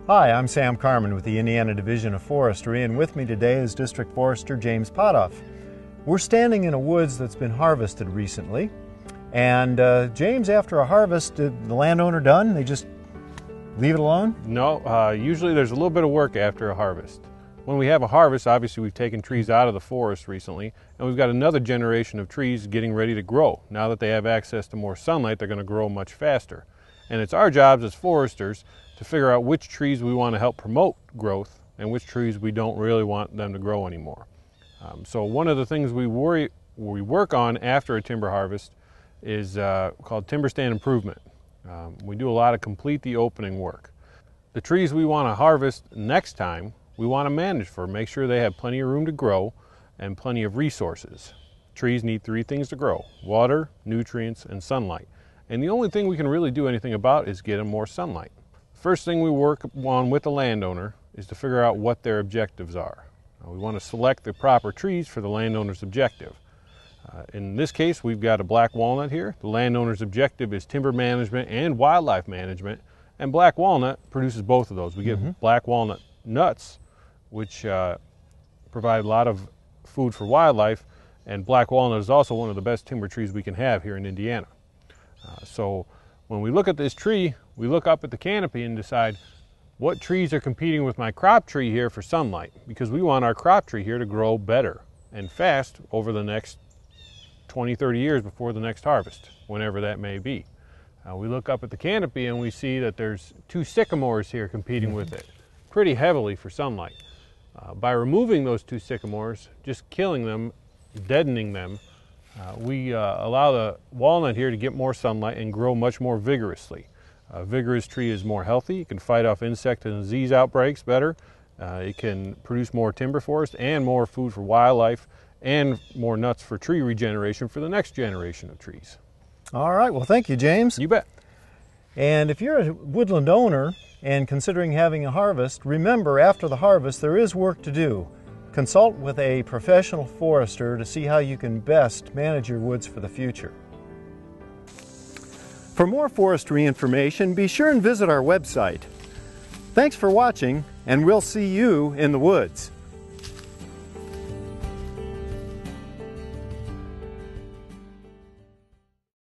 Hi, I'm Sam Carman with the Indiana Division of Forestry, and with me today is District Forester James Potthoff. We're standing in a woods that's been harvested recently, and James, after a harvest, did the landowner done? They just leave it alone? No, usually there's a little bit of work after a harvest. When we have a harvest, obviously we've taken trees out of the forest recently, and we've got another generation of trees getting ready to grow. Now that they have access to more sunlight, they're going to grow much faster. And it's our jobs as foresters to figure out which trees we want to help promote growth and which trees we don't really want them to grow anymore. So one of the things we work on after a timber harvest is called timber stand improvement. We do a lot of complete the opening work. The trees we want to harvest next time, we want to manage for, make sure they have plenty of room to grow and plenty of resources. Trees need three things to grow: water, nutrients, and sunlight. And the only thing we can really do anything about is get them more sunlight. First thing we work on with the landowner is to figure out what their objectives are. We want to select the proper trees for the landowner's objective. In this case, we've got a black walnut here. The landowner's objective is timber management and wildlife management, and black walnut produces both of those. We get black walnut nuts, which provide a lot of food for wildlife, and black walnut is also one of the best timber trees we can have here in Indiana. So when we look at this tree, we look up at the canopy and decide what trees are competing with my crop tree here for sunlight, because we want our crop tree here to grow better and fast over the next 20-30 years before the next harvest, whenever that may be. We look up at the canopy and we see that there's two sycamores here competing with it pretty heavily for sunlight. By removing those two sycamores, just killing them, deadening them, we allow the walnut here to get more sunlight and grow much more vigorously. A vigorous tree is more healthy. It can fight off insect and disease outbreaks better. It can produce more timber for us and more food for wildlife and more nuts for tree regeneration for the next generation of trees. All right, well, thank you, James. You bet. And if you're a woodland owner and considering having a harvest, remember, after the harvest there is work to do. Consult with a professional forester to see how you can best manage your woods for the future. For more forestry information, be sure and visit our website. Thanks for watching, and we'll see you in the woods.